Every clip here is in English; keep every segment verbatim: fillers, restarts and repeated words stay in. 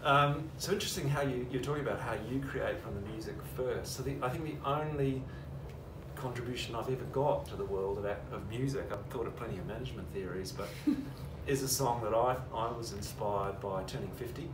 Um, so interesting how you, you're talking about how you create from the music first. So the, I think the only contribution I've ever got to the world of, of music, I've thought of plenty of management theories, but is a song that I, I was inspired by turning fifty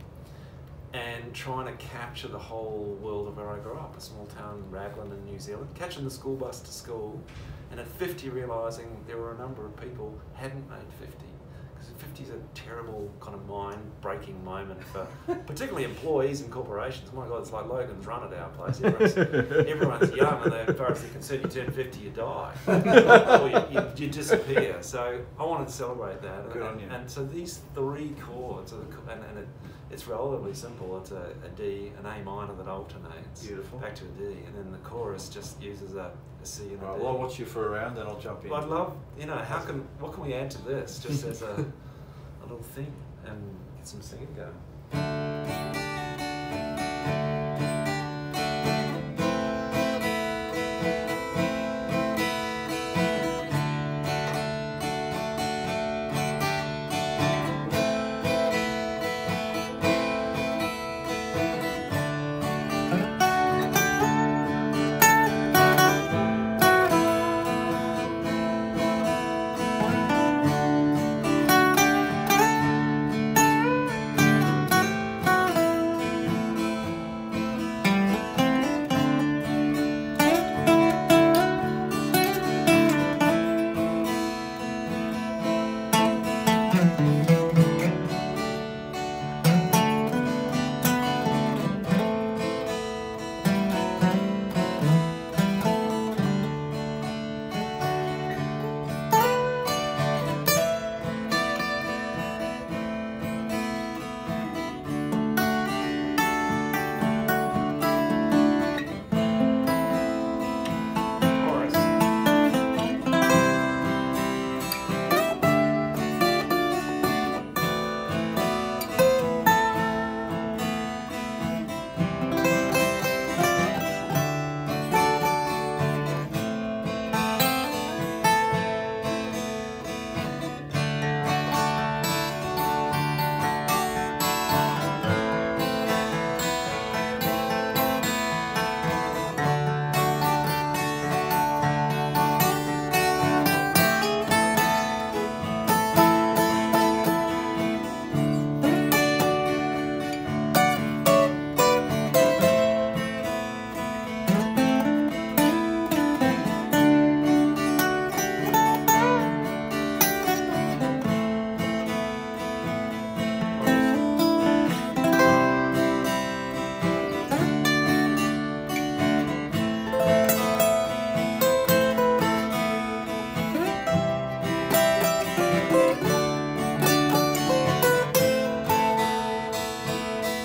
and trying to capture the whole world of where I grew up, a small town in Raglan in New Zealand, catching the school bus to school, and at fifty realising there were a number of people who hadn't made fifty. Because fifty is a terrible kind of mind-breaking moment for particularly employees and corporations. Oh my God, it's like Logan's Run at our place. Everyone's, everyone's young, and as far as they're concerned, you turn fifty, you die, or you, you, you disappear. So I wanted to celebrate that. Good and, on you. and so these three chords, are the, and, and it, it's relatively simple. It's a, a D, an A minor that alternates Beautiful. back to a D, and then the chorus just uses a, a C and a Right, D. well, I'll watch you for a round, then I'll jump in. Well, I'd love, you know, how can, what can we add to this, just as a, a little thing, and get some singing going.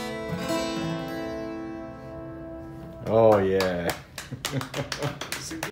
Oh yeah.